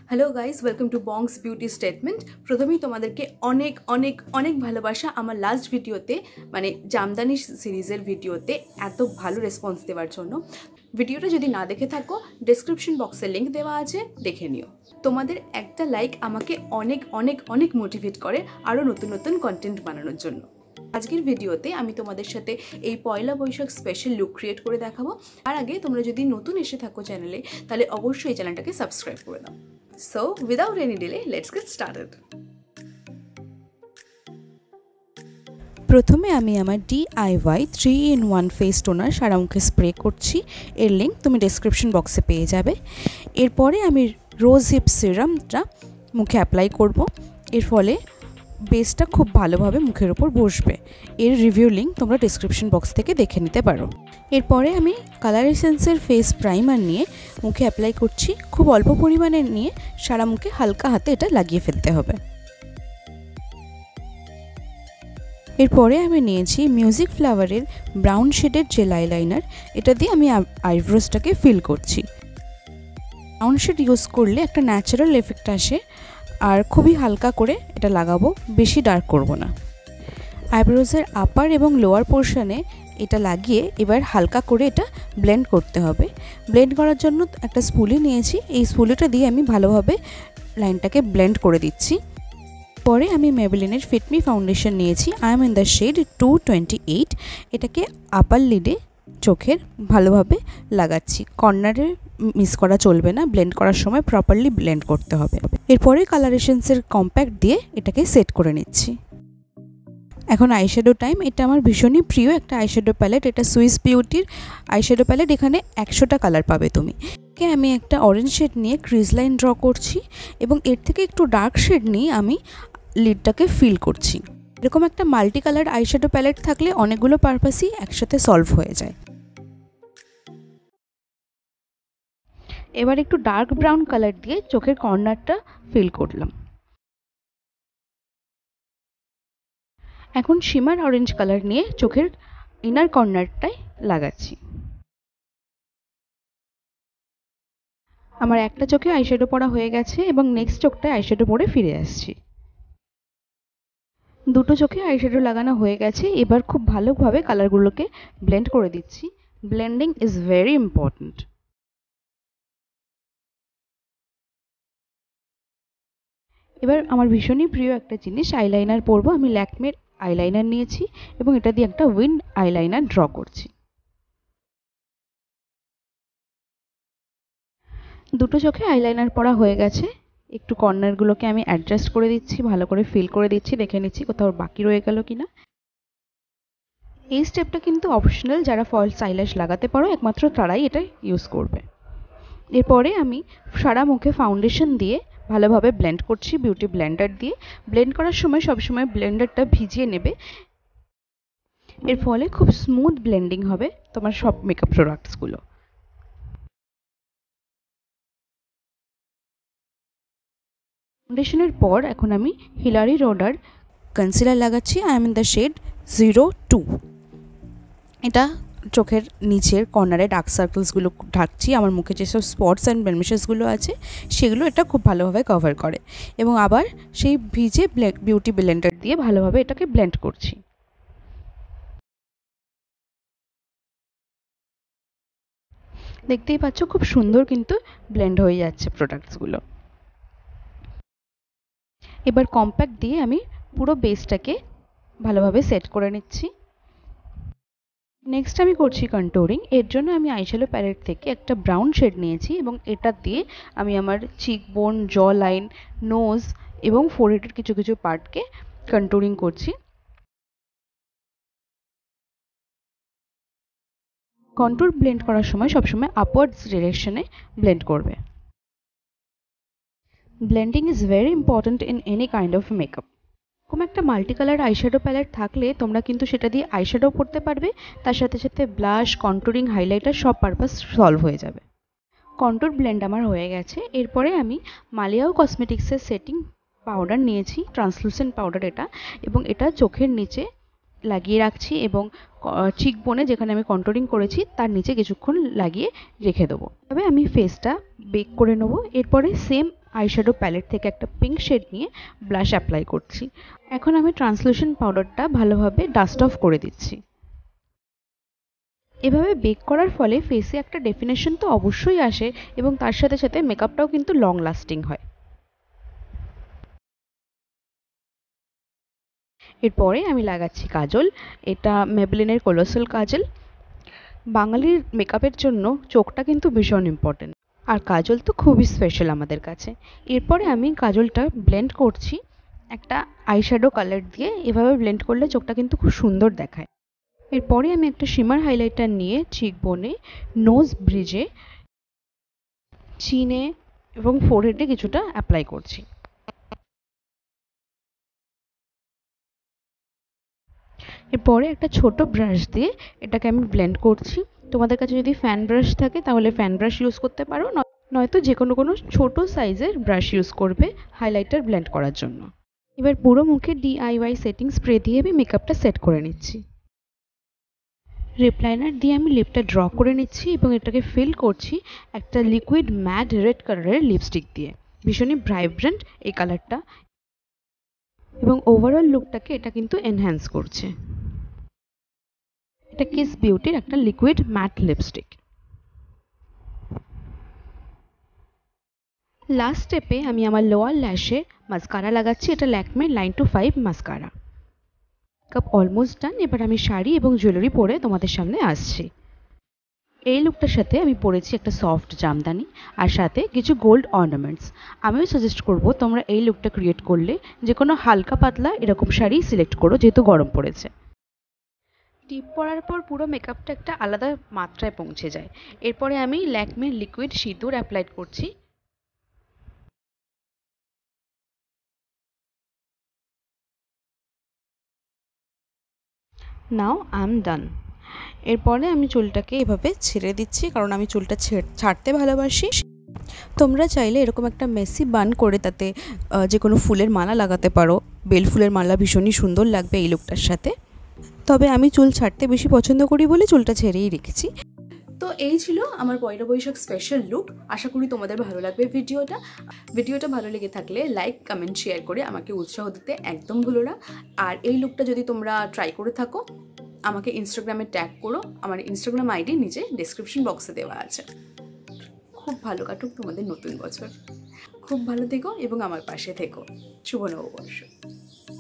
Hello guys, welcome to Bong's beauty statement. প্রথমেই তোমাদেরকে অনেক অনেক অনেক ভালোবাসা আমার লাস্ট ভিডিওতে, মানে জামদানি সিরিজের ভিডিওতে এত ভালো রেসপন্স দেওয়ার জন্য। ভিডিওটা যদি না দেখে থাকো, ডেসক্রিপশন বক্সে লিঙ্ক দেওয়া আছে, দেখে নিও। তোমাদের একটা লাইক আমাকে অনেক অনেক অনেক মোটিভেট করে আরও নতুন নতুন কন্টেন্ট বানানোর জন্য। আজকের ভিডিওতে আমি তোমাদের সাথে এই Poila Boishakh special look create করে দেখাবো। আর আগে তোমরা যদি নতুন এসে থাকো চ্যানেলে, তাহলে অবশ্যই এই চ্যানেলটাকে সাবস্ক্রাইব করে দাও। So, without any delay, let's get started. প্রথমে আমি আমার DIY 3-in-1 ফেস টোনার সারা মুখে স্প্রে করছি। এর লিঙ্ক তুমি ডেসক্রিপশন বক্সে পেয়ে যাবে। এরপরে আমি রোজ হিপ সিরামটা মুখে অ্যাপ্লাই করব। এর ফলে বেসটা খুব ভালোভাবে মুখের ওপর বসবে। এর রিভিউ লিঙ্ক তোমরা ডেসক্রিপশন বক্স থেকে দেখে নিতে পারো। এরপরে আমি কালার এসেন্সের ফেস প্রাইমার নিয়ে মুখে অ্যাপ্লাই করছি। খুব অল্প পরিমাণে নিয়ে সারা মুখে হালকা হাতে এটা লাগিয়ে ফেলতে হবে। এরপরে আমি নিয়েছি মিউজিক ফ্লাওয়ারের ব্রাউন শেডের জেল আইলাইনার। এটা দিয়ে আমি আইব্রোসটাকে ফিল করছি। ব্রাউন শেড ইউজ করলে একটা ন্যাচারাল এফেক্ট আসে, আর খুবই হালকা করে এটা লাগাবো, বেশি ডার্ক করব না। আইব্রোজের আপার এবং লোয়ার পোর্শনে এটা লাগিয়ে এবার হালকা করে এটা ব্লেন্ড করতে হবে। ব্লেন্ড করার জন্য একটা স্পুলি নিয়েছি। এই স্পুলিটা দিয়ে আমি ভালোভাবে লাইনটাকে ব্লেন্ড করে দিচ্ছি। পরে আমি মেবেলিনের ফিট মি ফাউন্ডেশন নিয়েছি। I am in the shade 228। এটাকে আপার লিডে চোখের ভালোভাবে লাগাচ্ছি। কর্নারে মিস করা চলবে না, ব্লেন্ড করার সময় প্রপারলি ব্লেন্ড করতে হবে। এরপরে কালার এসেন্সের কম্প্যাক্ট দিয়ে এটাকে সেট করে নিচ্ছি। এখন আইশ্যাডো টাইম। এটা আমার ভীষণই প্রিয় একটা আইশ্যাডো প্যালেট। এটা সুইস বিউটির আইশ্যাডো প্যালেট। এখানে 100টা কালার পাবে তুমি। আমি একটা অরেঞ্জ শেড নিয়ে ক্রিজ লাইন ড্র করছি এবং এর থেকে একটু ডার্ক শেড নিয়ে আমি লিডটাকে ফিল করছি। এরকম একটা মাল্টি কালার আইশ্যাডো প্যালেট থাকলে অনেকগুলো পারপাসই একসাথে সলভ হয়ে যায়। এবার একটু ডার্ক ব্রাউন কালার দিয়ে চোখের কর্নারটা ফিল করলাম। এখন শিমার অরেঞ্জ কালার নিয়ে চোখের ইনার কর্নারটায় লাগাচ্ছি। আমার একটা চোখে আইশ্যাডো পরা হয়ে গেছে এবং নেক্সট চোখটায় আইশ্যাডো পরে ফিরে আসছি। দুটো চোখে আইশ্যাডো লাগানো হয়ে গেছে। এবার খুব ভালোভাবে কালারগুলোকে ব্লেন্ড করে দিচ্ছি। Blending is very important. এবার আমার ভীষণই প্রিয় একটা জিনিস, আইলাইনার পরবো। আমি ল্যাকমের আইলাইনার নিয়েছি এবং এটা দিয়ে একটা উইন্ড আইলাইনার ড্র করছি। দুটো চোখে আইলাইনার পরা হয়ে গেছে। একটু কর্নারগুলোকে আমি অ্যাডজাস্ট করে দিচ্ছি, ভালো করে ফিল করে দিচ্ছি, দেখে নিচ্ছি কোথাও বাকি রয়ে গেল কিনা। এই স্টেপটা কিন্তু অপশনাল, যারা ফলস আইল্যাশ লাগাতে পারো একমাত্র তারাই এটা ইউজ করবে। এরপরে আমি সারা মুখে ফাউন্ডেশন দিয়ে ভালোভাবে ব্লেন্ড করছি বিউটি ব্লেন্ডার দিয়ে। ব্লেন্ড করার সময় সবসময় ব্লেন্ডারটা ভিজিয়ে নেবে। এর ফলে খুব স্মুথ ব্লেন্ডিং হবে তোমার সব মেকআপ প্রোডাক্টসগুলো। ফাউন্ডেশনের পর এখন আমি হিলারি রোডার কনসিলার লাগাচ্ছি। I am in the shade 02। এটা চোখের নিচের কর্নারে ডার্ক সার্কেলসগুলো ঢাকছি। আমার মুখে যেসব স্পটস অ্যান্ড ব্লেমিশেসগুলো আছে সেগুলো এটা খুব ভালোভাবে কভার করে। এবং আবার সেই ভিজে বিউটি ব্লেন্ডার দিয়ে ভালোভাবে এটাকে ব্লেন্ড করছি। দেখতেই পাচ্ছ খুব সুন্দর কিন্তু ব্লেন্ড হয়ে যাচ্ছে প্রোডাক্টসগুলো। এবার কম্প্যাক্ট দিয়ে আমি পুরো বেসটাকে ভালোভাবে সেট করে নিচ্ছি। নেক্সট আমি করছি কন্ট্যুরিং। এর জন্য আমি আইশ্যাডো প্যালেট থেকে একটা ব্রাউন শেড নিয়েছি এবং এটা দিয়ে আমি আমার চিকবোন, জ লাইন, নোজ এবং ফোরহেডের কিছু কিছু পার্টকে কন্ট্যুরিং করছি। কন্ট্যুর ব্লেন্ড করার সময় সবসময় আপওয়ার্ডস ডিরেকশনে ব্লেন্ড করবে। Blending is very important in any kind of makeup. এরকম একটা মাল্টি কালার আইশ্যাডো প্যালেট থাকলে তোমরা কিন্তু সেটা দিয়ে আইশ্যাডো করতে পারবে, তার সাথে সাথে ব্লাশ, কন্ট্যুরিং, হাইলাইটার সব পারপাস সলভ হয়ে যাবে। কন্ট্যুর ব্লেন্ড আমার হয়ে গেছে। এরপরে আমি মালিয়াও কসমেটিক্সের সেটিং পাউডার নিয়েছি, ট্রান্সলুসেন্ট পাউডার এটা, এবং এটা চোখের নিচে লাগিয়ে রাখছি এবং চিক বোনে যেখানে আমি কন্ট্রোলিং করেছি তার নিচে কিছুক্ষণ লাগিয়ে রেখে দেবো। তবে আমি ফেসটা বেক করে নেবো। এরপরে সেম আইশ্যাডো প্যালেট থেকে একটা পিঙ্ক শেড নিয়ে ব্লাশ অ্যাপ্লাই করছি। এখন আমি ট্রান্সলুসেন্ট পাউডারটা ভালোভাবে ডাস্ট অফ করে দিচ্ছি। এভাবে বেক করার ফলে ফেসে একটা ডেফিনেশন তো অবশ্যই আসে এবং তার সাথে সাথে মেকআপটাও কিন্তু লং লাস্টিং হয়। এরপরে আমি লাগাচ্ছি কাজল। এটা মেবলিনের কোলোসাল কাজল। বাঙালির মেকআপের জন্য চোখটা কিন্তু ভীষণ ইম্পর্টেন্ট, আর কাজল তো খুবই স্পেশাল আমাদের কাছে। এরপরে আমি কাজলটা ব্লেন্ড করছি একটা আইশ্যাডো কালার দিয়ে। এভাবে ব্লেন্ড করলে চোখটা কিন্তু খুব সুন্দর দেখায়। এরপরে আমি একটা শিমার হাইলাইটার নিয়ে চিক বোনে, নোজ ব্রিজে, চিনে এবং ফোরহেডে কিছুটা অ্যাপ্লাই করছি। এরপরে একটা ছোট ব্রাশ দিয়ে এটাকে আমি ব্লেন্ড করছি। তোমাদের কাছে যদি ফ্যান ব্রাশ থাকে তাহলে ফ্যান ব্রাশ ইউজ করতে পারো, নয়তো যে কোনো ছোট সাইজের ব্রাশ ইউজ করবে হাইলাইটার ব্লেন্ড করার জন্য। এবার পুরো মুখে DIY সেটিং স্প্রে দিয়ে আমি মেকআপটা সেট করে নিচ্ছি। লিপ লাইনার দিয়ে আমি লিপটা ড্র করে নিচ্ছি এবং এটাকে ফিল করছি একটা লিকুইড ম্যাট রেড কালারের লিপস্টিক দিয়ে। ভীষণই ভাইব্রেন্ট এই কালারটা এবং ওভারঅল লুকটাকে এটা কিন্তু এনহ্যান্স করছে। এটা কিস বিউটির একটা লিকুইড ম্যাট লিপস্টিক। লাস্ট স্টেপে আমি আমার লোয়ার ল্যাশে মাস্কারা লাগাচ্ছি। এটা Lakme line to 5 mascara. Makeup almost done. এবার আমি শাড়ি এবং জুয়েলারি পরে তোমাদের সামনে আসছি। এই লুকটার সাথে আমি পরেছি একটা সফট জামদানি আর সাথে কিছু গোল্ড অর্নামেন্টস। আমিও সাজেস্ট করব তোমরা এই লুকটা ক্রিয়েট করলে যে কোনো হালকা পাতলা এরকম শাড়ি সিলেক্ট করো, যেহেতু গরম পড়েছে। টিপ পরার পর পুরো মেকআপটা একটা আলাদা মাত্রায় পৌঁছে যায়। এরপরে আমি ল্যাকমে লিকুইড সিঁদুর অ্যাপ্লাই করছি। Now I am done. এরপরে আমি চুলটাকে এভাবে ছেড়ে দিচ্ছি, কারণ আমি চুলটা ছাড়তে ভালোবাসি। তোমরা চাইলে এরকম একটা মেসি বান করে তাতে যে কোনো ফুলের মালা লাগাতে পারো। বেল ফুলের মালা ভীষণই সুন্দর লাগবে এই লুকটার সাথে। তবে আমি চুল ছাড়তে বেশি পছন্দ করি বলে চুলটা ছেড়েই রেখেছি। তো এই ছিল আমার পয়লা বৈশাখ স্পেশাল লুক। আশা করি তোমাদের ভালো লাগবে ভিডিওটা ভালো লেগে থাকলে লাইক, কমেন্ট, শেয়ার করে আমাকে উৎসাহ দিতে একদম ভুলো না। আর এই লুকটা যদি তোমরা ট্রাই করে থাকো আমাকে ইনস্টাগ্রামে ট্যাগ করো। আমার ইনস্টাগ্রাম আইডি নিচে ডেসক্রিপশন বক্সে দেওয়া আছে। খুব ভালো কাটুক তোমাদের নতুন বছর। খুব ভালো থেকো এবং আমার পাশে থেকো। শুভ নববর্ষ।